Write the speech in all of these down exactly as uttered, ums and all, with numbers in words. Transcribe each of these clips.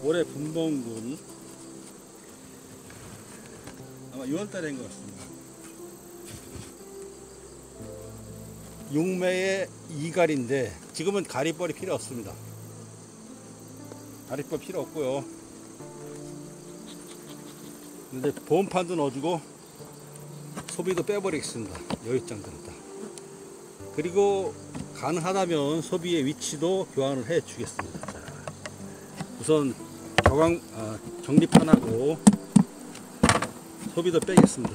올해 분봉군 아마 유월달에 한 것 같습니다. 육매의 이갈인데 지금은 가리벌이 필요 없습니다. 가리벌 필요 없고요. 근데 보온판도 넣어주고 소비도 빼버리겠습니다. 여유장들은 다. 그리고 가능하다면 소비의 위치도 교환을 해 주겠습니다. 자, 우선 저강 아, 정리판하고 소비도 빼겠습니다.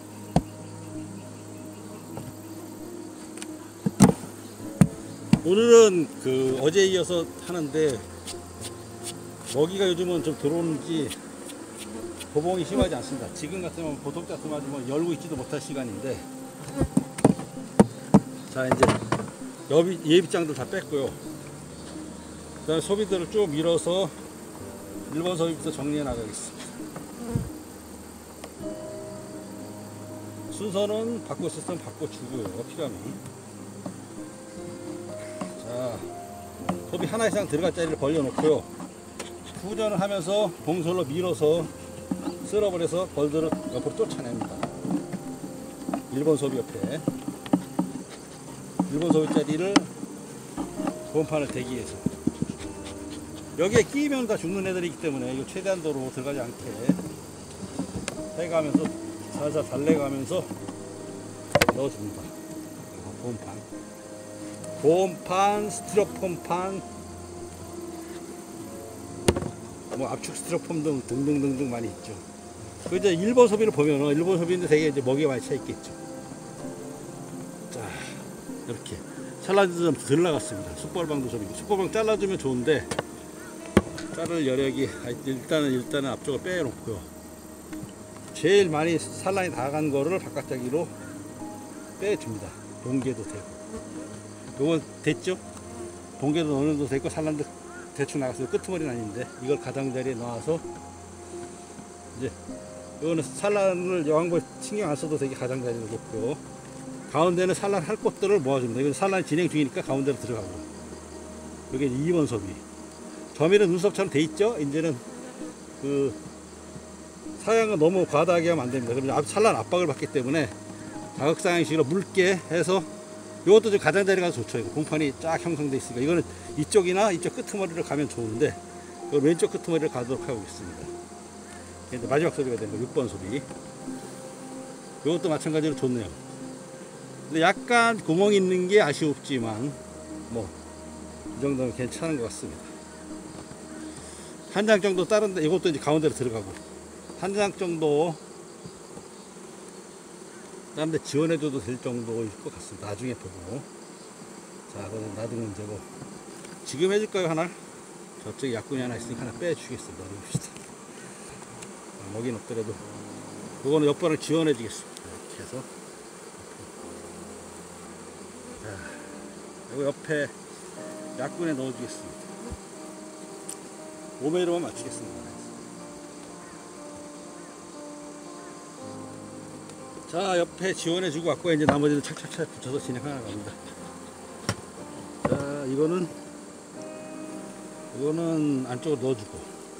오늘은 그 어제 이어서 하는데 먹이가 요즘은 좀 들어오는지 보봉이 심하지 않습니다. 지금 같으면 보통 같으면 열고 있지도 못할 시간인데, 자 이제 여비, 예비장들 다 뺐고요. 그 다음에 소비들을 쭉 밀어서 일본 소비부터 정리해 나가겠습니다. 순서는 바꿔 있었으면 바꿔주고요. 필요하면. 자, 소비 하나 이상 들어갈 자리를 벌려놓고요. 후전을 하면서 봉솔로 밀어서 쓸어버려서 벌들을 옆으로 쫓아냅니다. 일본 소비 옆에. 일본 소비 자리를 보온판을 대기해서. 여기에 끼면 다 죽는 애들이기 때문에 이거 최대한도로 들어가지 않게 해가면서 살살 달래가면서 넣어줍니다. 보온판. 보온판, 스티로폼판, 뭐 압축 스티로폼 등 등등등등 많이 있죠. 그 이제 일본 소비를 보면은 일본 소비인데 되게 이제 먹이가 많이 차 있겠죠. 자, 이렇게 샐러드 좀 덜 나갔습니다. 숯벌방도 소비고 숯벌방 잘라주면 좋은데 자를 여력이 일단은 일단은 앞쪽을 빼놓고요. 제일 많이 산란이 다 간 거를 바깥짜기로 빼줍니다. 동계도 되고. 요건 됐죠? 동계도 어느 정도 됐고 산란도 대충 나갔어요. 끄트머리는 아닌데 이걸 가장자리에 놔서 이제 이거는 산란을 여왕벌 신경 안 써도 되게 가장자리에 놓고요. 가운데는 산란 할 것들을 모아줍니다. 이건 산란 진행 중이니까 가운데로 들어가고. 여기 이 번 소비. 점일은 눈썹처럼 돼 있죠? 이제는 그 사양은 너무 과다하게 하면 안 됩니다. 그러면 산란 압박을 받기 때문에 자극상향식으로 묽게 해서 이것도 좀 가장자리 가서 좋죠. 공판이 쫙 형성돼 있으니까 이거는 이쪽이나 이쪽 끄트머리를 가면 좋은데 왼쪽 끄트머리를 가도록 하고 있습니다. 이제 마지막 소비가 되는 거 육 번 소비. 이것도 마찬가지로 좋네요. 근데 약간 구멍이 있는 게 아쉬웠지만 뭐 이 정도면 괜찮은 것 같습니다. 한 장 정도 다른데 이것도 이제 가운데로 들어가고 한 장 정도 다른 데 지원해줘도 될 정도일 것 같습니다. 나중에 보고. 자, 그건 놔두면 문제고. 지금 해줄까요, 하나? 저쪽에 약분이 하나 있으니까 하나 빼주겠습니다. 봅시다. 먹이는 없더라도. 이거는 옆방을 지원해주겠습니다. 이렇게 해서. 자, 이거 옆에 약분에 넣어주겠습니다. 오 매로만 맞추겠습니다. 자, 옆에 지원해주고 왔고 이제 나머지는 착착착 붙여서 진행하러 갑니다. 자, 이거는 이거는 안쪽으로 넣어주고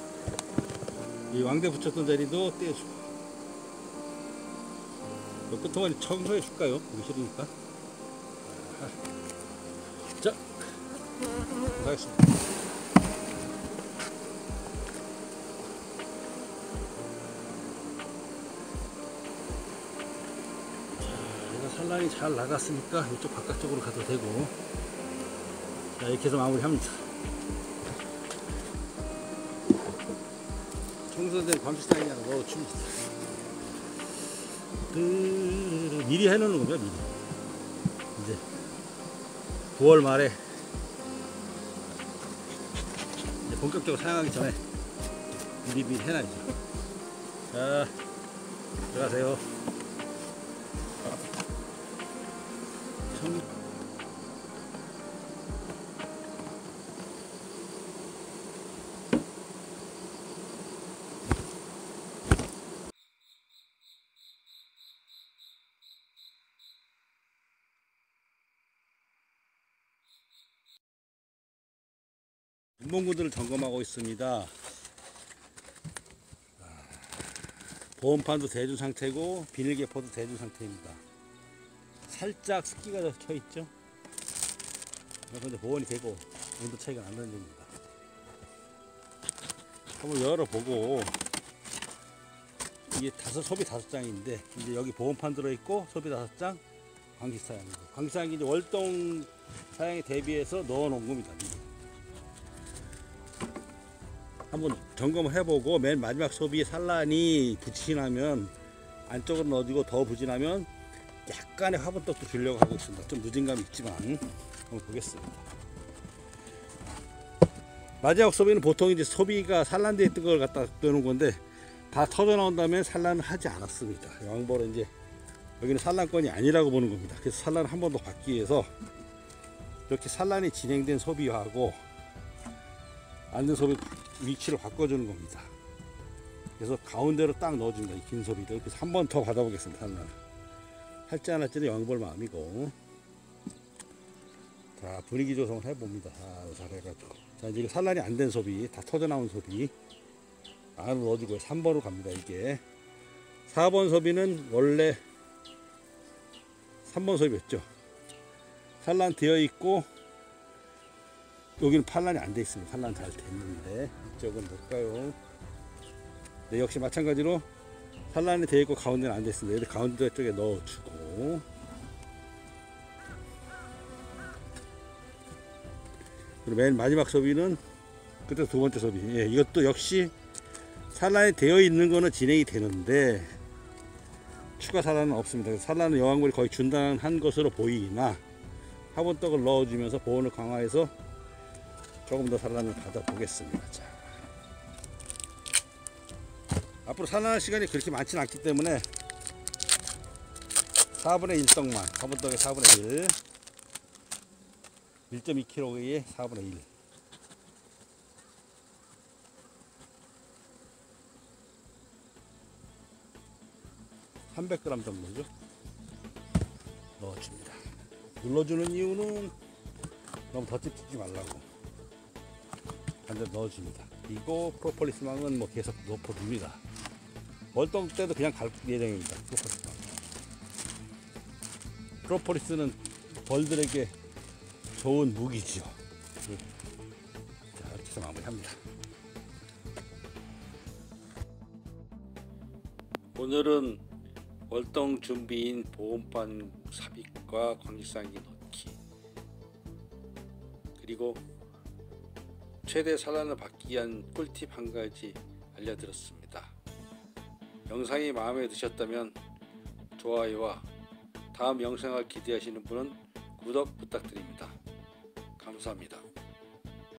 이 왕대 붙였던 자리도 떼주고 끝머리 청소해 줄까요? 보기 싫으니까. 자, 가겠습니다. 산란이 잘 나갔으니까 이쪽 바깥쪽으로 가도 되고. 자, 이렇게 해서 마무리합니다. 청소된 감시사인이 하나 넣어줍니다. 미리 해놓는 거죠, 미리. 이제 구월 말에 이제 본격적으로 사용하기 전에 미리 미리 해놔야죠. 자, 들어가세요. 분봉구들을 점검하고 있습니다. 보온판도 대준 상태고 비닐개포도 대준 상태입니다. 살짝 습기가 쳐 있죠. 그런데 보온이 되고 온도 차이가 나는 겁니다. 한번 열어보고, 이게 다섯 소비 다섯 장인데 이제 여기 보온판 들어있고 소비 다섯 장, 광기 사양이고, 광기 사양이 이제 월동 사양에 대비해서 넣어놓은 겁니다. 한번 점검을 해보고 맨 마지막 소비에 산란이 부진하면 안쪽으로 넣어주고, 더 부진하면 약간의 화분떡도 주려고 하고 있습니다. 좀 늦은 감이 있지만 한번 보겠습니다. 마지막 소비는 보통 이제 소비가 산란되어 있던 걸 갖다 넣는 건데 다 터져 나온 다음에 산란을 하지 않았습니다. 양보를 이제 여기는 산란권이 아니라고 보는 겁니다. 그래서 산란을 한 번 더 받기 위해서 이렇게 산란이 진행된 소비하고 안 된 소비 위치를 바꿔주는 겁니다. 그래서 가운데로 딱 넣어줍니다. 이 긴 소비를. 그래서 한 번 더 받아보겠습니다. 산란 할지 안 할지는 영볼 마음이고. 자, 분위기 조성을 해봅니다. 아, 잘해가지고. 자, 이제 산란이 안 된 소비, 다 터져 나온 소비 안으로 넣어주고요. 삼 번으로 갑니다. 이게 사 번 소비는 원래 삼 번 소비였죠. 산란 되어 있고 여기는 산란이 안 돼 있습니다. 산란 잘 됐는데 이쪽은 뭘까요? 네, 역시 마찬가지로 산란이 되어 있고 가운데는 안 됐습니다. 여기 가운데 쪽에 넣어주고, 그리고 맨 마지막 소비는 그때 두 번째 소비. 예, 이것도 역시 산란이 되어 있는 거는 진행이 되는데 추가 산란은 없습니다. 산란은 여왕물이 거의 중단한 것으로 보이나 화분떡을 넣어주면서 보온을 강화해서 조금 더 산란을 받아보겠습니다. 자, 앞으로 산란할 시간이 그렇게 많지는 않기 때문에 사분의 일 떡만, 화분떡의 사분의 일, 일 점 이 킬로그램의 사분의 일. 삼백 그램 정도죠. 넣어줍니다. 눌러주는 이유는 너무 덧집히지 말라고 반대로 넣어줍니다. 그리고 프로폴리스망은 뭐 계속 넣어줍니다. 월동 때도 그냥 갈 예정입니다. 프로폴리스망. 프로폴리스는 벌들에게 좋은 무기죠. 자, 이렇게 해서 마무리합니다. 오늘은 월동 준비인 보온판 삽입과 광지쌍기 넣기, 그리고 최대 산란을 받기 위한 꿀팁 한 가지 알려드렸습니다. 영상이 마음에 드셨다면 좋아요와 다음 영상을 기대하시는 분은 구독 부탁드립니다. 감사합니다.